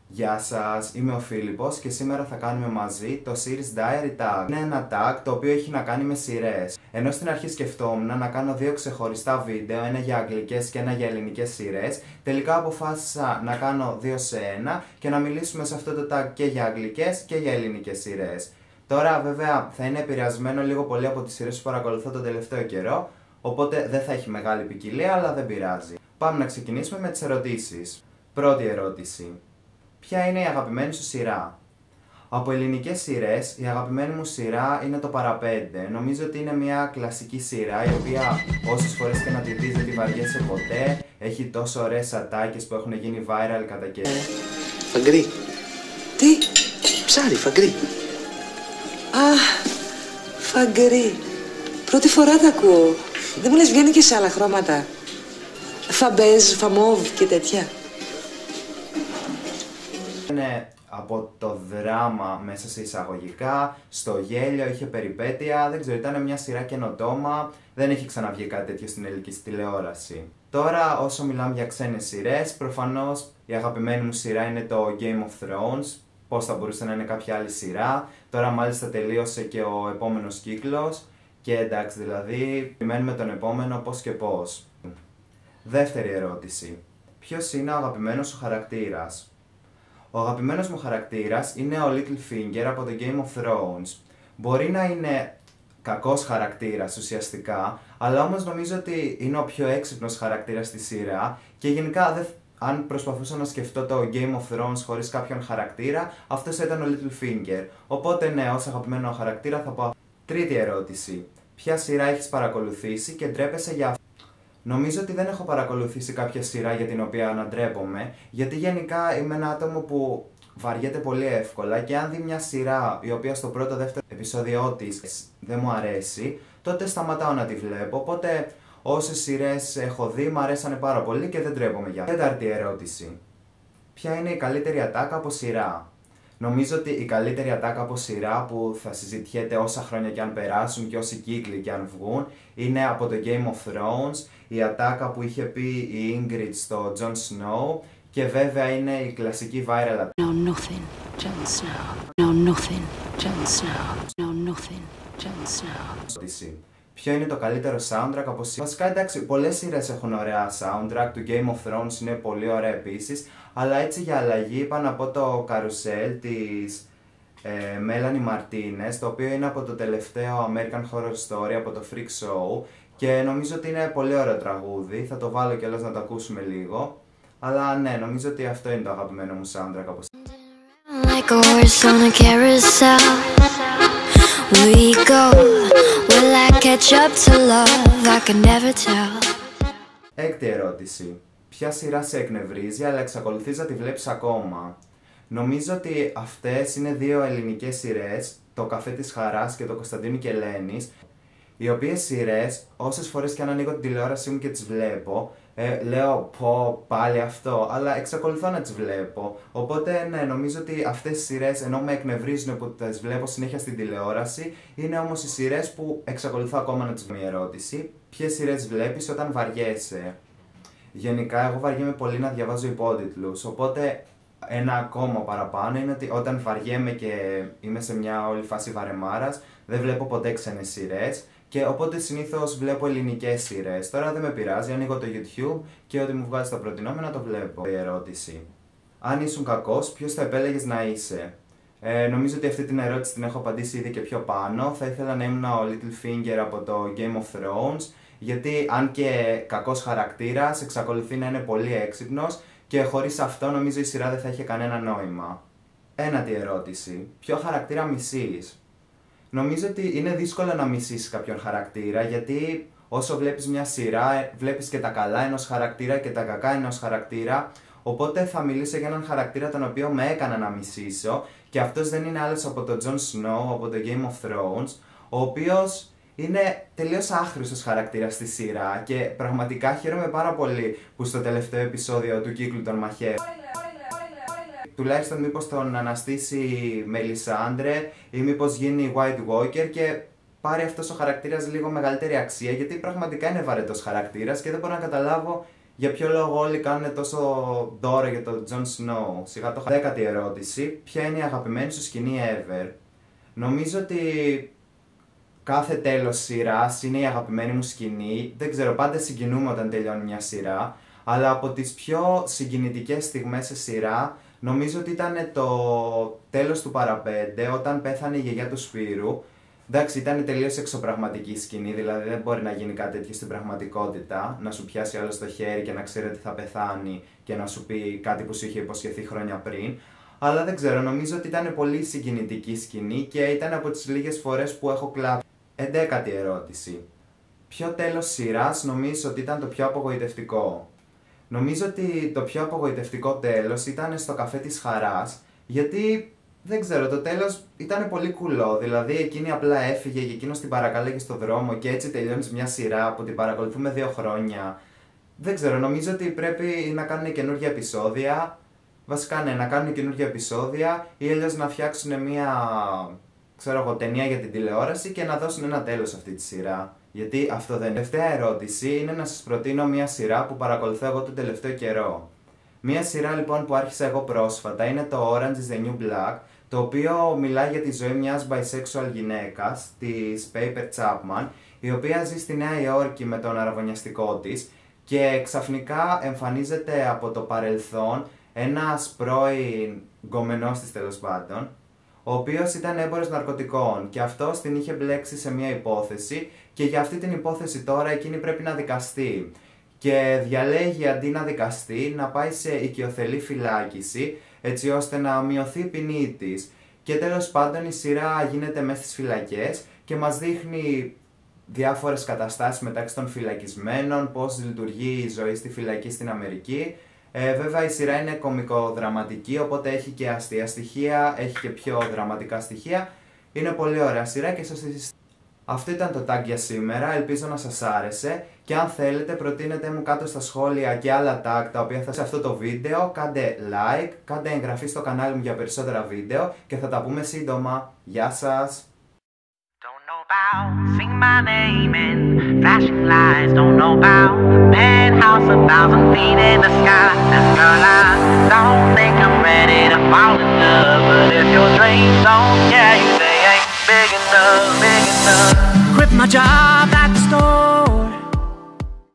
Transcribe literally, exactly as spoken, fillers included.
Γεια σας, είμαι ο Φίλιππος και σήμερα θα κάνουμε μαζί το Series Diary Tag. Είναι ένα tag το οποίο έχει να κάνει με σειρές. Ενώ στην αρχή σκεφτόμουν να κάνω δύο ξεχωριστά βίντεο, ένα για αγγλικές και ένα για ελληνικές σειρές, τελικά αποφάσισα να κάνω δύο σε ένα και να μιλήσουμε σε αυτό το tag και για αγγλικές και για ελληνικές σειρές. Τώρα βέβαια θα είναι επηρεασμένο λίγο πολύ από τις σειρές που παρακολουθώ τον τελευταίο καιρό, οπότε δεν θα έχει μεγάλη ποικιλία, αλλά δεν πειράζει. Πάμε να ξεκινήσουμε με τις ερωτήσεις. Πρώτη ερώτηση. Ποια είναι η αγαπημένη σου σειρά? Από ελληνικές σειρές, η αγαπημένη μου σειρά είναι το Παραπέντε. Νομίζω ότι είναι μια κλασική σειρά, η οποία όσες φορές και να τη δεις δεν τη βαριέσαι ποτέ. Έχει τόσο ωραίες ατάκες που έχουν γίνει viral κατά καιρό. Φαγκρί. Τι? Ψάρι, φαγκρί. Α, φαγκρί. Πρώτη φορά τα ακούω. Δεν μου λες βγαίνει και σε άλλα χρώματα? Φαμπέζ, φαμόβ και τέτοια. Είναι από το δράμα μέσα σε εισαγωγικά, στο γέλιο, είχε περιπέτεια, δεν ξέρω, ήταν μια σειρά καινοτόμα, δεν έχει ξαναβγεί κάτι τέτοιο στην ελληνική τηλεόραση. Τώρα, όσο μιλάμε για ξένες σειρές, προφανώς η αγαπημένη μου σειρά είναι το Game of Thrones. Πώς θα μπορούσε να είναι κάποια άλλη σειρά? Τώρα μάλιστα τελείωσε και ο επόμενος κύκλος και εντάξει, δηλαδή περιμένουμε τον επόμενο πώς και πώς. Δεύτερη ερώτηση. Ποιος είναι ο αγαπημένος σου χαρακτήρας? Ο αγαπημένος μου χαρακτήρας είναι ο Littlefinger από το Game of Thrones. Μπορεί να είναι κακός χαρακτήρας ουσιαστικά, αλλά όμως νομίζω ότι είναι ο πιο έξυπνος χαρακτήρας στη σειρά και γενικά δεν, αν προσπαθούσα να σκεφτώ το Game of Thrones χωρίς κάποιον χαρακτήρα, αυτός ήταν ο Littlefinger. Οπότε ναι, ως αγαπημένο χαρακτήρα θα πω. Τρίτη ερώτηση. Ποια σειρά έχεις παρακολουθήσει και ντρέπεσαι για αυτό? Νομίζω ότι δεν έχω παρακολουθήσει κάποια σειρά για την οποία αναντρέπομαι, γιατί γενικά είμαι ένα άτομο που βαριέται πολύ εύκολα και αν δει μια σειρά η οποία στο πρώτο δεύτερο επεισόδιο της δεν μου αρέσει, τότε σταματάω να τη βλέπω, οπότε όσες σειρές έχω δει μου αρέσανε πάρα πολύ και δεν ντρέπομαι για αυτό. Τέταρτη ερώτηση. Ποια είναι η καλύτερη ατάκα από σειρά? Νομίζω ότι η καλύτερη ατάκα από σειρά που θα συζητιέται όσα χρόνια και αν περάσουν και όσοι κύκλοι και αν βγουν είναι από το Game of Thrones, η ατάκα που είχε πει η Ingrid στο Jon Snow και βέβαια είναι η κλασική viral ατάκα. No nothing, Jon Snow. No nothing, Jon Snow. No nothing, Jon Snow. Ποιο είναι το καλύτερο soundtrack από σειρά? Βασικά εντάξει, πολλές σειρές έχουν ωραία soundtrack, το Game of Thrones είναι πολύ ωραία επίσης, αλλά έτσι για αλλαγή είπα να πω το Carousel της ε, Melanie Martinez, το οποίο είναι από το τελευταίο American Horror Story, από το Freak Show και νομίζω ότι είναι πολύ ωραίο τραγούδι, θα το βάλω κιόλας να το ακούσουμε λίγο, αλλά ναι, νομίζω ότι αυτό είναι το αγαπημένο μου soundtrack από σειρά. Like a horse on a carousel, we go. Will I catch up to love? I can never tell. Έκτη ερώτηση. Ποια σειρά σε εκνευρίζει αλλά εξακολουθείς να τη βλέπεις ακόμα? Νομίζω ότι αυτές είναι δύο ελληνικές σειρές, το Καφέ της Χαράς και το Κωνσταντίνου και Ελένης, οι οποίες σειρές, όσες φορές και αν ανοίγω την τηλεόρασή μου και τις βλέπω, ε, λέω πω πάλι αυτό, αλλά εξακολουθώ να τις βλέπω. Οπότε ναι, νομίζω ότι αυτές οι σειρές, ενώ με εκνευρίζουν που τις βλέπω συνέχεια στην τηλεόραση, είναι όμως οι σειρές που εξακολουθώ ακόμα να τις βλέπω. Μια ερώτηση. Ποιες σειρές βλέπεις όταν βαριέσαι? Γενικά, εγώ βαριέμαι πολύ να διαβάζω υπότιτλους, οπότε ένα ακόμα παραπάνω είναι ότι όταν βαριέμαι και είμαι σε μια όλη φάση βαρεμάρας, δεν βλέπω ποτέ ξένες σειρές και οπότε συνήθως βλέπω ελληνικές σειρές. Τώρα δεν με πειράζει, ανοίγω το YouTube και ό,τι μου βγάζει τα προτινόμενα το βλέπω. Η ερώτηση. Αν ήσουν κακός, ποιος θα επέλεγες να είσαι? Ε, νομίζω ότι αυτή την ερώτηση την έχω απαντήσει ήδη και πιο πάνω. Θα ήθελα να ήμουν ο Littlefinger από το Game of Thrones, γιατί αν και κακός χαρακτήρας, εξακολουθεί να είναι πολύ έξυπνος και χωρίς αυτό νομίζω η σειρά δεν θα είχε κανένα νόημα. Ένατη ερώτηση. Ποιο χαρακτήρα μισείς? Νομίζω ότι είναι δύσκολο να μισήσεις κάποιον χαρακτήρα, γιατί όσο βλέπεις μια σειρά, βλέπεις και τα καλά ενός χαρακτήρα και τα κακά ενός χαρακτήρα, οπότε θα μιλήσω για έναν χαρακτήρα τον οποίο με έκανα να μισήσω και αυτός δεν είναι άλλος από τον Jon Snow, από το Game of Thrones, ο οποίος είναι τελείως άχρηστος χαρακτήρας στη σειρά και πραγματικά χαίρομαι πάρα πολύ που στο τελευταίο επεισόδιο του κύκλου των μαχαίρων τουλάχιστον μήπως τον αναστήσει Μελισάντρε ή μήπως γίνει White Walker και πάρει αυτός ο χαρακτήρας λίγο μεγαλύτερη αξία, γιατί πραγματικά είναι βαρετός χαρακτήρας και δεν μπορώ να καταλάβω Για ποιο λόγο όλοι κάνουν τόσο δώρο για τον Τζον Σνόου? Σιγά το δέκατη ερώτηση. Ποια είναι η αγαπημένη σου σκηνή ever? Νομίζω ότι κάθε τέλος σειράς είναι η αγαπημένη μου σκηνή. Δεν ξέρω, πάντα συγκινούμε όταν τελειώνει μια σειρά. Αλλά από τις πιο συγκινητικές στιγμές σε σειρά, νομίζω ότι ήταν το τέλος του Παραπέντε, όταν πέθανε η γιαγιά του Σπύρου. Εντάξει, ήταν τελείως εξωπραγματική σκηνή, δηλαδή δεν μπορεί να γίνει κάτι τέτοιο στην πραγματικότητα. Να σου πιάσει άλλο στο χέρι και να ξέρει ότι θα πεθάνει και να σου πει κάτι που σου είχε υποσχεθεί χρόνια πριν. Αλλά δεν ξέρω, νομίζω ότι ήταν πολύ συγκινητική σκηνή και ήταν από τις λίγες φορές που έχω κλάψει. Εντέκατη ερώτηση. Ποιο τέλος σειράς νομίζω ότι ήταν το πιο απογοητευτικό? Νομίζω ότι το πιο απογοητευτικό τέλος ήταν στο καφέ της χαράς, γιατί δεν ξέρω, το τέλος ήταν πολύ κουλό. Δηλαδή εκείνη απλά έφυγε και εκείνος την παρακάλεγε στο δρόμο και έτσι τελειώνεις μια σειρά που την παρακολουθούμε δύο χρόνια. Δεν ξέρω, νομίζω ότι πρέπει να κάνουν καινούργια επεισόδια. Βασικά ναι, να κάνουν καινούργια επεισόδια ή αλλιώς να φτιάξουν μια, ξέρω εγώ, ταινία για την τηλεόραση και να δώσουν ένα τέλος σε αυτή τη σειρά. Γιατί αυτό δεν είναι. Τελευταία ερώτηση είναι να σας προτείνω μια σειρά που παρακολουθώ εγώ τον τελευταίο καιρό. Μια σειρά λοιπόν που άρχισα εγώ πρόσφατα είναι το Orange is the New Black, το οποίο μιλάει για τη ζωή μιας bisexual γυναίκας, της Pepper Chapman, η οποία ζει στη Νέα Υόρκη με τον αραβωνιαστικό της και ξαφνικά εμφανίζεται από το παρελθόν ένας πρώην γκομενός της, τέλος πάντων, ο οποίος ήταν έμπορος ναρκωτικών και αυτός την είχε μπλέξει σε μια υπόθεση και για αυτή την υπόθεση τώρα εκείνη πρέπει να δικαστεί. Και διαλέγει αντί να δικαστεί να πάει σε οικειοθελή φυλάκιση έτσι ώστε να μειωθεί η ποινή της. Και τέλος πάντων η σειρά γίνεται μέσα στις φυλακές και μας δείχνει διάφορες καταστάσεις μεταξύ των φυλακισμένων, πώς λειτουργεί η ζωή στη φυλακή στην Αμερική. Ε, βέβαια η σειρά είναι κωμικοδραματική, οπότε έχει και αστεία στοιχεία, έχει και πιο δραματικά στοιχεία. Είναι πολύ ωραία σειρά και σας συστήνω. Αυτό ήταν το tag για σήμερα, ελπίζω να σας άρεσε και αν θέλετε προτείνετε μου κάτω στα σχόλια και άλλα tag τα οποία θα σε αυτό το βίντεο. Κάντε like, κάντε εγγραφή στο κανάλι μου για περισσότερα βίντεο και θα τα πούμε σύντομα. Γεια σας! Sing my name in flashing lights. Don't know about penthouse, a thousand feet in the sky. And girl, I don't think I'm ready to fall in love. But if your dreams don't scare you, they ain't big enough, big enough. Quit my job.